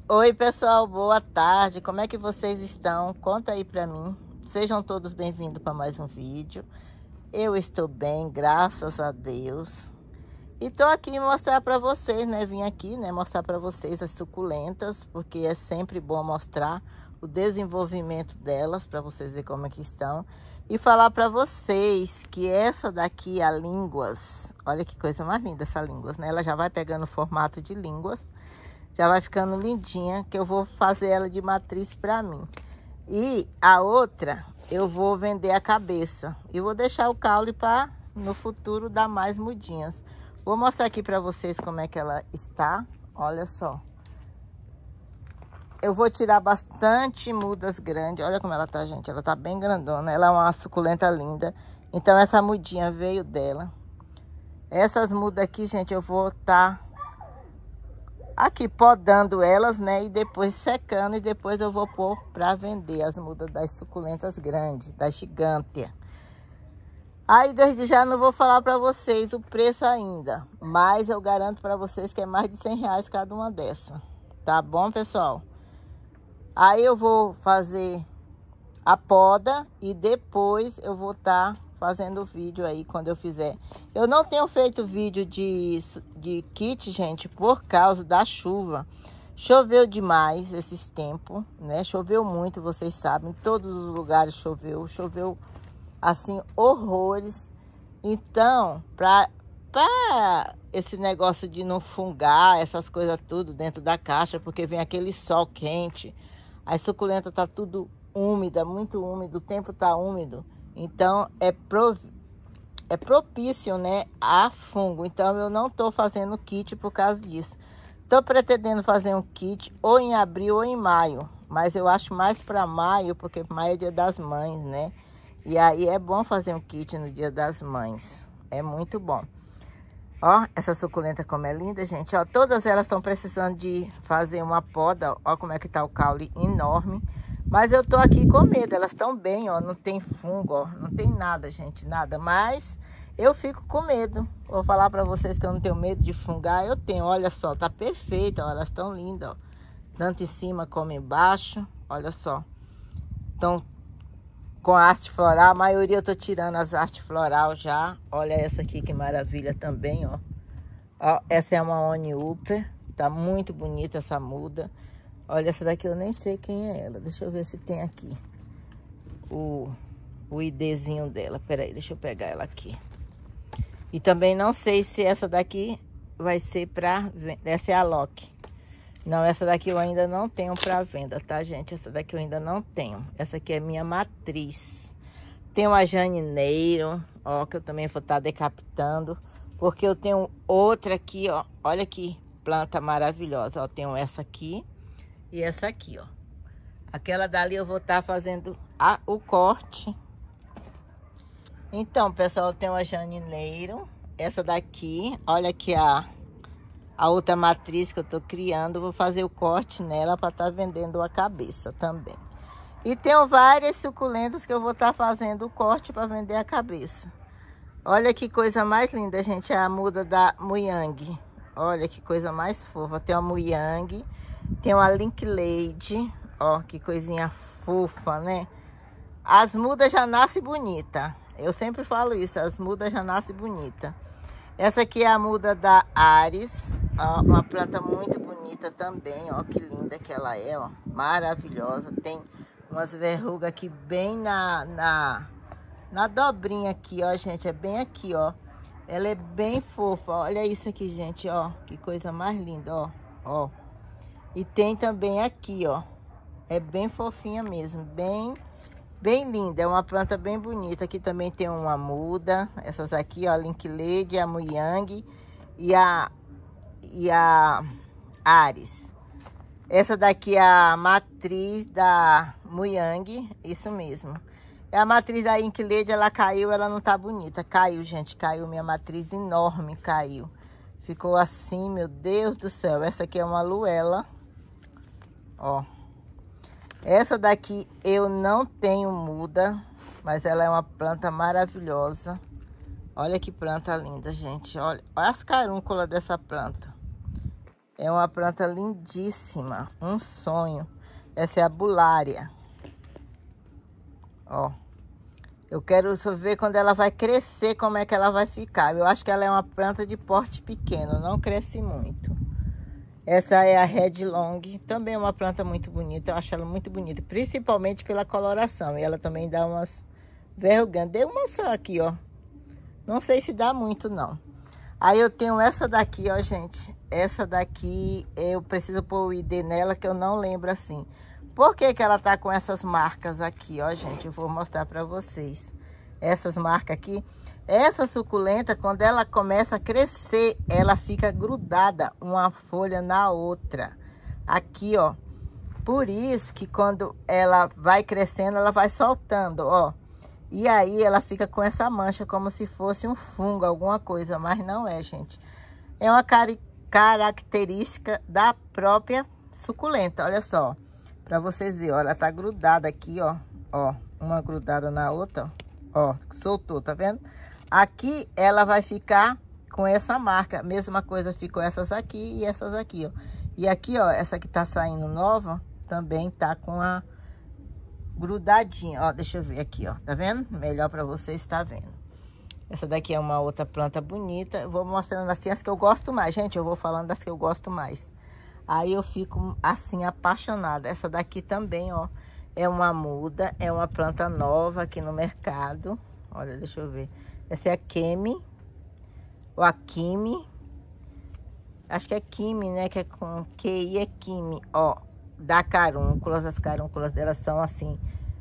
Oi pessoal, boa tarde, como é que vocês estão? Conta aí pra mim. Sejam todos bem-vindos para mais um vídeo. Eu estou bem, graças a Deus. E tô aqui mostrar para vocês, né? Vim aqui, né, mostrar para vocês as suculentas, porque é sempre bom mostrar o desenvolvimento delas, para vocês verem como é que estão. E falar para vocês que essa daqui, a línguas, olha que coisa mais linda essa línguas, né? Ela já vai pegando o formato de línguas. Já vai ficando lindinha, que eu vou fazer ela de matriz para mim. E a outra, eu vou vender a cabeça. E vou deixar o caule para no futuro dar mais mudinhas. Vou mostrar aqui para vocês como é que ela está. Olha só. Eu vou tirar bastante mudas grandes. Olha como ela tá, gente. Ela tá bem grandona. Ela é uma suculenta linda. Então essa mudinha veio dela. Essas mudas aqui, gente, eu vou estar aqui podando elas, né? E depois secando. E depois eu vou pôr para vender as mudas das suculentas grandes, da gigante. Aí desde já não vou falar para vocês o preço ainda. Mas eu garanto para vocês que é mais de R$100 cada uma dessa. Tá bom, pessoal? Aí eu vou fazer a poda e depois eu vou estar fazendo o vídeo aí quando eu fizer. Eu não tenho feito vídeo de kit, gente, por causa da chuva. Choveu demais esses tempos, né? Choveu muito, vocês sabem. Em todos os lugares choveu. Choveu, assim, horrores. Então, para esse negócio de não fungar, essas coisas tudo dentro da caixa, porque vem aquele sol quente. A suculenta tá tudo úmida, muito úmido. O tempo tá úmido. Então, é propício, né, a fungo. Então, eu não tô fazendo kit por causa disso. Tô pretendendo fazer um kit ou em abril ou em maio. Mas eu acho mais para maio, porque maio é dia das mães, né? E aí é bom fazer um kit no dia das mães. É muito bom. Ó, essa suculenta como é linda, gente. Ó, todas elas estão precisando de fazer uma poda. Ó como é que tá o caule enorme. Mas eu tô aqui com medo, elas estão bem, ó, não tem fungo, ó, não tem nada, gente, nada. Mas eu fico com medo. Vou falar para vocês que eu não tenho medo de fungar, eu tenho. Olha só, tá perfeita, ó, elas estão lindas, ó. Tanto em cima como embaixo, olha só. Estão com a haste floral, a maioria eu tô tirando as hastes floral já. Olha essa aqui que maravilha também, ó. Ó, essa é uma Oni Upper, tá muito bonita essa muda. Olha, essa daqui eu nem sei quem é ela. Deixa eu ver se tem aqui o IDzinho dela. Pera aí, deixa eu pegar ela aqui. E também não sei se essa daqui vai ser pra venda. Essa é a Loki. Não, essa daqui eu ainda não tenho pra venda, tá, gente? Essa daqui eu ainda não tenho. Essa aqui é minha matriz. Tem uma janineiro, ó, que eu também vou estar decapitando. Porque eu tenho outra aqui, ó. Olha que planta maravilhosa. Ó, tenho essa aqui. E essa aqui, ó. Aquela dali eu vou estar fazendo o corte. Então, pessoal, tem uma janineiro. Essa daqui, olha aqui a outra matriz que eu tô criando. Vou fazer o corte nela para estar vendendo a cabeça também. E tenho várias suculentas que eu vou estar fazendo o corte para vender a cabeça. Olha que coisa mais linda, gente. É a muda da Muyang. Olha que coisa mais fofa. Tem uma Muyang. Tem uma Link Lady, ó, que coisinha fofa, né? As mudas já nascem bonita. Eu sempre falo isso, as mudas já nascem bonita. Essa aqui é a muda da Ares, ó, uma planta muito bonita também, ó, que linda que ela é, ó, maravilhosa. Tem umas verrugas aqui bem na dobrinha aqui, ó, gente, é bem aqui, ó. Ela é bem fofa, olha isso aqui, gente, ó, que coisa mais linda, ó, ó. E tem também aqui, ó. É bem fofinha mesmo. Bem linda. É uma planta bem bonita. Aqui também tem uma muda. Essas aqui, ó. A Link Lady, a Muyang e a Ares. Essa daqui é a matriz da Muyang. Isso mesmo. É a matriz da Link Lady, ela caiu, ela não tá bonita. Caiu, gente. Caiu. Minha matriz enorme caiu. Ficou assim, meu Deus do céu. Essa aqui é uma Luella. Ó, essa daqui eu não tenho muda, mas ela é uma planta maravilhosa. Olha que planta linda, gente. Olha as carúnculas dessa planta. É uma planta lindíssima, um sonho. Essa é a bulária. Ó. Eu quero só ver quando ela vai crescer, como é que ela vai ficar. Eu acho que ela é uma planta de porte pequeno, não cresce muito. Essa é a Red Long, também é uma planta muito bonita. Eu acho ela muito bonita, principalmente pela coloração. E ela também dá umas verrugas. Deu uma só aqui, ó. Não sei se dá muito, não. Aí eu tenho essa daqui, ó, gente. Essa daqui, eu preciso pôr o ID nela, que eu não lembro assim. Por que que ela tá com essas marcas aqui, ó, gente? Eu vou mostrar pra vocês. Essas marcas aqui. Essa suculenta, quando ela começa a crescer, ela fica grudada uma folha na outra. Aqui, ó. Por isso que quando ela vai crescendo, ela vai soltando, ó. E aí ela fica com essa mancha como se fosse um fungo, alguma coisa. Mas não é, gente. É uma característica da própria suculenta. Olha só. Pra vocês verem, ó. Ela tá grudada aqui, ó. Ó. Uma grudada na outra, ó. Ó. Soltou, tá vendo? Aqui ela vai ficar com essa marca. Mesma coisa ficou essas aqui e essas aqui, ó. E aqui, ó. Essa que tá saindo nova também tá com a grudadinha, ó, deixa eu ver aqui, ó, tá vendo? Melhor pra vocês estar vendo. Essa daqui é uma outra planta bonita. Eu vou mostrando assim as que eu gosto mais, gente. Eu vou falando das que eu gosto mais. Aí eu fico assim apaixonada. Essa daqui também, ó, é uma muda, é uma planta nova aqui no mercado. Olha, deixa eu ver. Essa é a Kemi, ou a Kimi. Acho que é Kimi, né? Que é com QI, é Kimi, ó. Da carúnculas, as carúnculas delas são assim,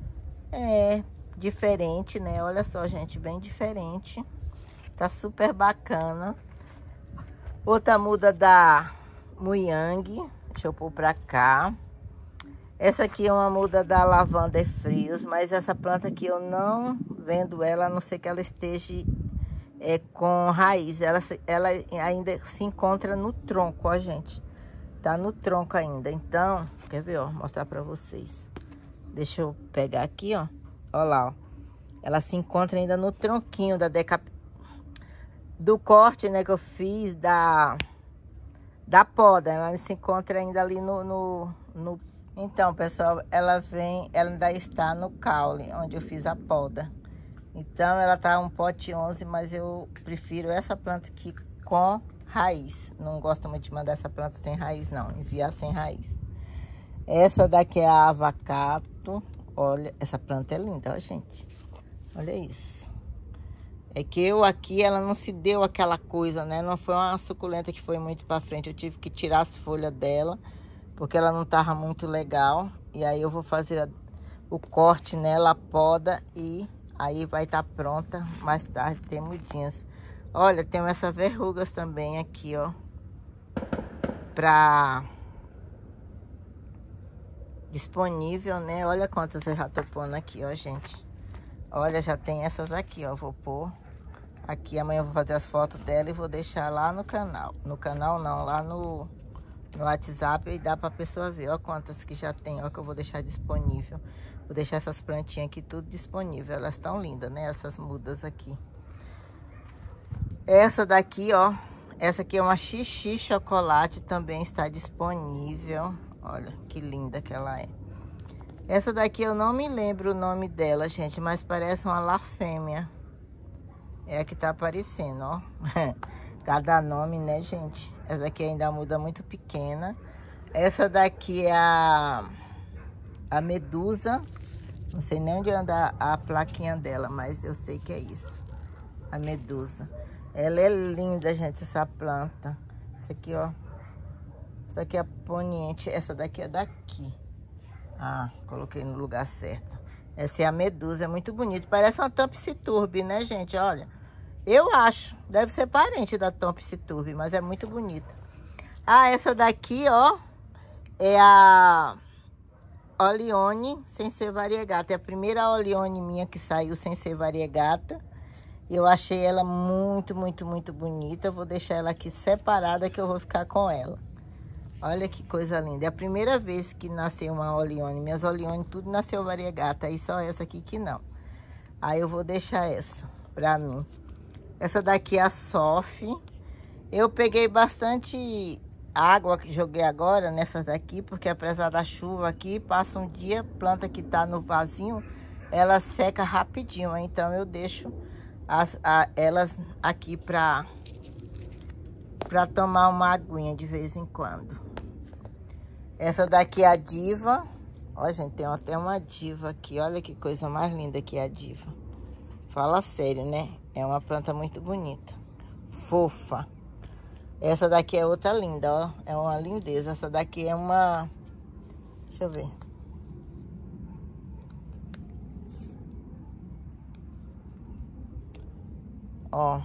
diferente, né? Olha só, gente, bem diferente. Tá super bacana. Outra muda da Muyang, deixa eu pôr pra cá. Essa aqui é uma muda da Lavanda Frios, mas essa planta aqui eu não vendo ela, a não ser que ela esteja com raiz. Ela ainda se encontra no tronco, ó, gente. Tá no tronco ainda, então, quer ver, ó, mostrar pra vocês. Deixa eu pegar aqui, ó. Ó lá, ó. Ela se encontra ainda no tronquinho do corte, né, que eu fiz da poda. Ela se encontra ainda ali no... Então, pessoal, ela ainda está no caule, onde eu fiz a poda. Então, ela tá um pote 11, mas eu prefiro essa planta aqui com raiz. Não gosto muito de mandar essa planta sem raiz, não. Enviar sem raiz. Essa daqui é a Avocato. Olha, essa planta é linda, ó, gente. Olha isso. É que eu aqui, ela não se deu aquela coisa, né? Não foi uma suculenta que foi muito pra frente. Eu tive que tirar as folhas dela, porque ela não tava muito legal. E aí eu vou fazer o corte nela, a poda, e aí vai estar pronta mais tarde, tem mudinhas. Olha, tem essas verrugas também aqui, ó. Disponível, né? Olha quantas eu já tô pondo aqui, ó, gente. Olha, já tem essas aqui, ó. Vou pôr aqui. Amanhã eu vou fazer as fotos dela e vou deixar lá no canal. No canal não, lá no WhatsApp, e dá pra pessoa ver, ó, quantas que já tem, ó, que eu vou deixar disponível. Vou deixar essas plantinhas aqui tudo disponível. Elas estão lindas, né? Essas mudas aqui. Essa daqui, ó, essa aqui é uma xixi chocolate, também está disponível. Olha que linda que ela é. Essa daqui eu não me lembro o nome dela, gente, mas parece uma lafêmea. É a que tá aparecendo, ó. Cada nome, né, gente? Essa daqui ainda muda muito pequena. Essa daqui é a Medusa. Não sei nem onde anda a plaquinha dela, mas eu sei que é isso. A Medusa. Ela é linda, gente, essa planta. Essa aqui, ó. Essa aqui é a poniente. Essa daqui é daqui. Ah, coloquei no lugar certo. Essa é a Medusa, é muito bonita. Parece uma Tompsiturbe, né, gente? Olha, eu acho. Deve ser parente da Tompsiturbe, mas é muito bonita. Ah, essa daqui, ó, é a Oleone sem ser variegata. É a primeira Oleone minha que saiu sem ser variegata. Eu achei ela muito, muito, muito bonita. Vou deixar ela aqui separada que eu vou ficar com ela. Olha que coisa linda. É a primeira vez que nasceu uma Oleone. Minhas Oleone tudo nasceu variegata. Aí só essa aqui que não. Aí eu vou deixar essa pra mim. Essa daqui é a Sophie. Eu peguei bastante água que joguei agora nessas daqui, porque apesar da chuva aqui, passa um dia, planta que tá no vasinho, ela seca rapidinho. Então eu deixo elas aqui pra tomar uma aguinha de vez em quando. Essa daqui é a diva. Ó, gente, tem até uma diva aqui. Olha que coisa mais linda que é a diva. Fala sério, né? É uma planta muito bonita. Fofa. Essa daqui é outra linda, ó. É uma lindeza. Essa daqui é uma... Deixa eu ver. Ó.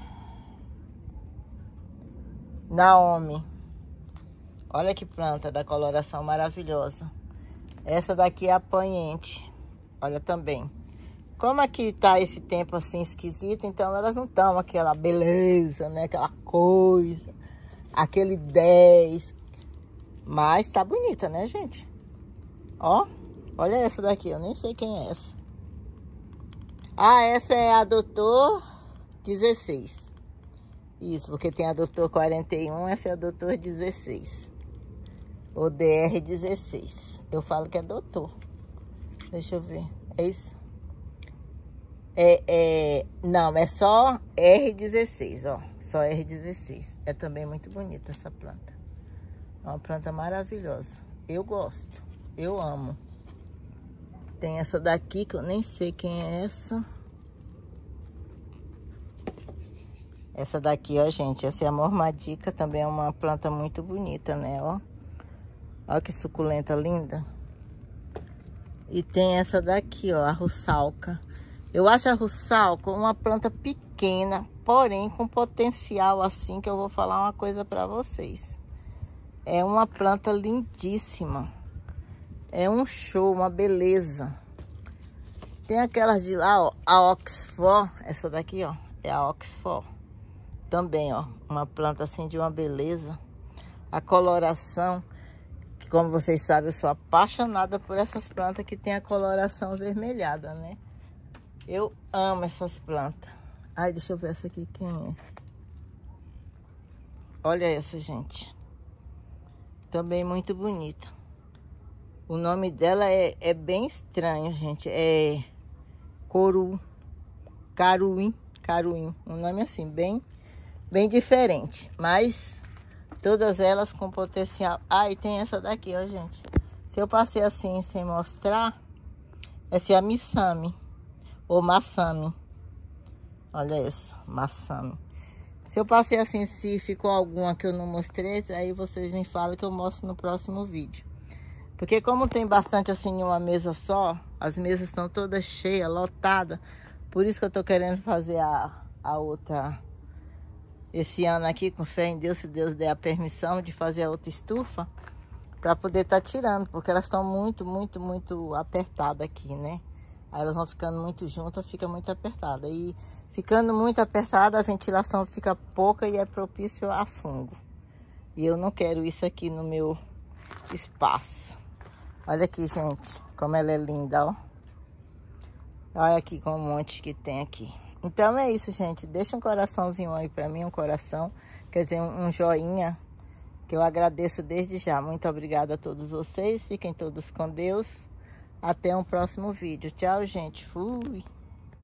Naomi. Olha que planta da coloração maravilhosa. Essa daqui é a poente. Olha também. Como aqui tá esse tempo assim esquisito, então elas não estão aquela beleza, né? Aquela coisa, aquele 10. Mas tá bonita, né, gente? Ó, olha essa daqui, eu nem sei quem é essa. Ah, essa é a Doutor 16. Isso, porque tem a Doutor 41, essa é a Doutor 16. Ou DR 16. Eu falo que é doutor. Deixa eu ver. É isso? Não, é só R16, ó. Só R16. É também muito bonita essa planta. É uma planta maravilhosa. Eu gosto. Eu amo. Tem essa daqui que eu nem sei quem é essa. Essa daqui, ó, gente. Essa é a mormadica. Também é uma planta muito bonita, né, ó. Olha que suculenta linda. E tem essa daqui, ó, a russalca. Eu acho a russalca uma planta pequena, porém com potencial assim, que eu vou falar uma coisa para vocês. É uma planta lindíssima. É um show, uma beleza. Tem aquelas de lá, ó, a Oxford. Essa daqui, ó, é a Oxford. Também, ó, uma planta assim de uma beleza. A coloração... Como vocês sabem, eu sou apaixonada por essas plantas que tem a coloração avermelhada, né? Eu amo essas plantas. Ai, deixa eu ver essa aqui, quem é? Olha essa, gente. Também muito bonita. O nome dela é bem estranho, gente. É caruim. Um nome assim, bem diferente. Mas... todas elas com potencial. Ah, e tem essa daqui, ó, gente. Se eu passei assim sem mostrar, essa é a Missami. Ou Massami. Olha essa, Massami. Se eu passei assim, se ficou alguma que eu não mostrei, aí vocês me falam que eu mostro no próximo vídeo. Porque como tem bastante assim em uma mesa só, as mesas estão todas cheias, lotadas. Por isso que eu tô querendo fazer a outra... esse ano aqui, com fé em Deus, se Deus der a permissão de fazer a outra estufa, para poder estar tirando, porque elas estão muito apertadas aqui, né? Aí elas vão ficando muito juntas, fica muito apertada. E ficando muito apertada, a ventilação fica pouca e é propício a fungo. E eu não quero isso aqui no meu espaço. Olha aqui, gente, como ela é linda, ó. Olha aqui com um monte que tem aqui. Então é isso, gente. Deixa um coraçãozinho aí pra mim, um coração. Quer dizer, um joinha, que eu agradeço desde já. Muito obrigada a todos vocês. Fiquem todos com Deus. Até um próximo vídeo. Tchau, gente. Fui.